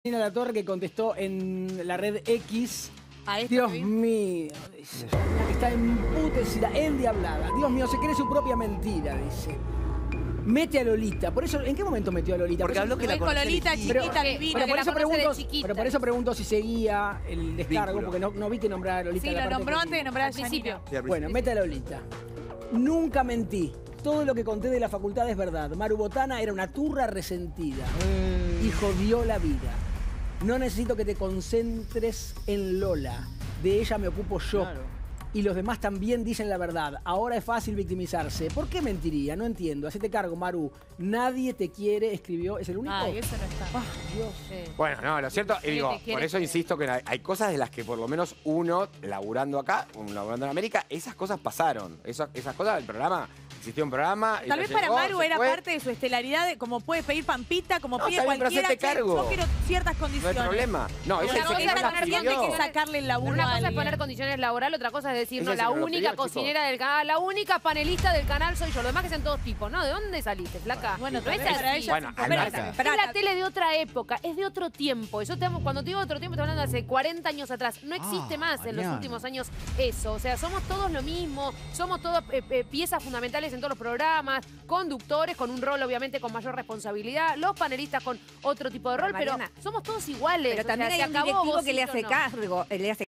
La Torre, que contestó en la red X. Dios mío, dice. Está emputecida, endiablada. Dios mío, se cree su propia mentira, dice. Mete a Lolita. Por eso, ¿en qué momento metió a Lolita? Porque habló que la conoce Lolita, chiquita, divina, que la conoce de chiquita. Pero por eso pregunto si seguía el descargo, Vínculo. porque no vi que nombrara a Lolita. Sí, lo nombró antes de nombrar al principio. Bueno, mete a Lolita. Nunca mentí. Todo lo que conté de la facultad es verdad. Maru Botana era una turra resentida. Y jodió la vida. No necesito que te concentres en Lola. De ella me ocupo yo. Claro. Y los demás también dicen la verdad. Ahora es fácil victimizarse. ¿Por qué mentiría? No entiendo. Hacete cargo, Maru. Nadie te quiere, escribió. ¿Es el único? Ay, eso no está. Ah, Dios. Sí. Bueno, no, lo cierto, y digo, por eso insisto que hay cosas de las que por lo menos uno, laburando acá, laburando en América, esas cosas pasaron. Esas cosas del programa. Existió un programa. Tal vez para Maru era parte de su estelaridad, como puede pedir Pampita, como pide cualquiera. Yo quiero ciertas condiciones. No hay problema. No, ella hay que sacarle el laburo. Una cosa es poner condiciones laborales, otra cosa es decir, no, la única cocinera del canal, la única panelista del canal soy yo. Los demás que sean todos tipos, ¿no? ¿De dónde saliste, flaca? Bueno, no es así. Bueno, es la tele de otra época, es de otro tiempo. Eso cuando te digo otro tiempo, estoy hablando de hace 40 años atrás. No existe más en los últimos años eso. O sea, somos todos lo mismo, somos todas piezas fundamentales en todos los programas, conductores con un rol obviamente con mayor responsabilidad, los panelistas con otro tipo de rol, pero somos todos iguales. Pero también hay un directivo que le hace cargo,